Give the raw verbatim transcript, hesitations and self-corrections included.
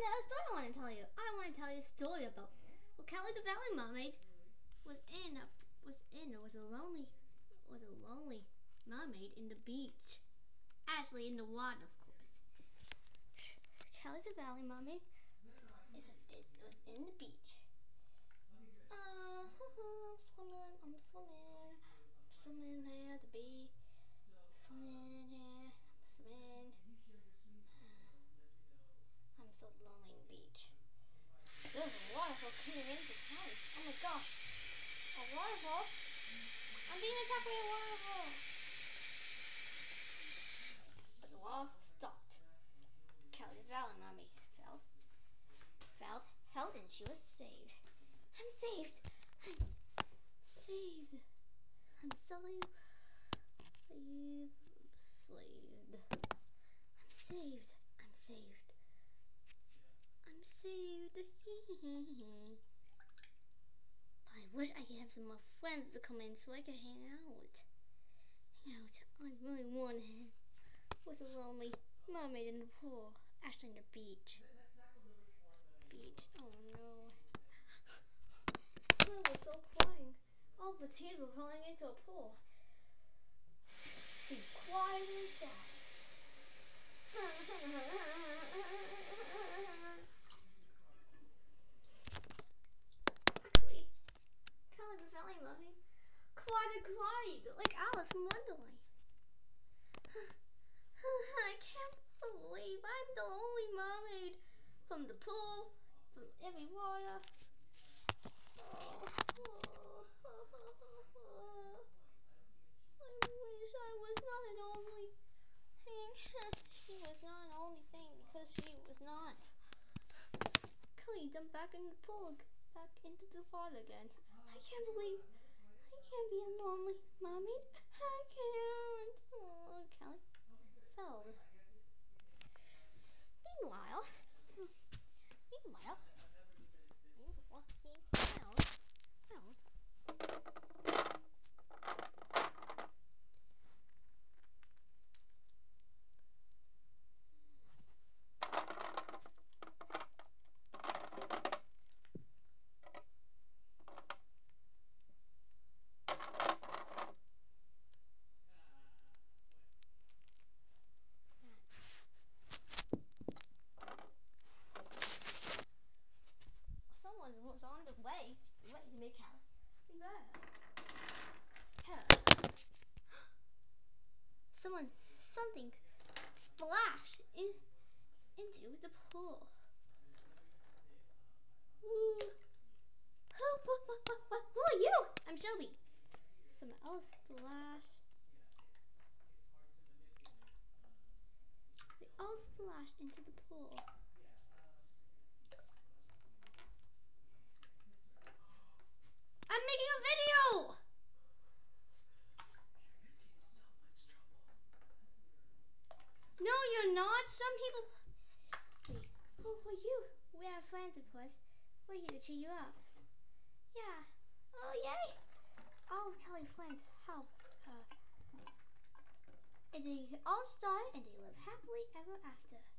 got a story I want to tell you. I want to tell you a story about well, Kelly the Valley Mermaid was in a was in was a lonely was a lonely mermaid in the beach. Actually, in the water, of course. Kelly the Valley Mermaid is it was in the beach. Uh, I'm swimming, I'm swimming, I'm swimming there at the beach. Swimming here, I'm swimming. I'm so lonely on the beach. There's a waterfall coming into town. Oh my gosh. A waterfall? I'm being attacked by a waterfall. But the wall stopped. Kelly fell on me. Fell. Fell. Held and she was saved. I'm saved. I'm saved. I'm saved. Saved. Saved. I'm saved. I'm saved. I'm saved. I wish I could have some more friends to come in so I could hang out. Hang out. I really want to hang with a lonely mermaid in the pool. Actually, in the beach. Beach. Oh no. I was so crying. All the tears were falling into a pool. She quietly died. Actually, Kelly the Valley Mermaid cried a glide like Alice in Wonderland. I can't believe I'm the only mermaid from the pool, from every water. Oh, oh, oh, I wish I was not an only thing. She was not an only thing because she was not. Kelly jumped back in the pool, back into the water again. I can't believe I can't be a lonely mermaid. I can't. Oh, Kelly fell. Meanwhile, meanwhile, meanwhile, meanwhile, someone was on the way. Wait, to make Kelly better. Someone, something splashed in, into the pool. Who, who, who, who, who are you? I'm Shelby. Someone else splashed. They all splashed into the pool. I'm making a video! No, you're not. Some people... Wait, who are you? We have friends, of course. We're here to cheer you up. Yeah. Oh, yay! All of Kelly's friends helped her. And they all started and they live happily ever after.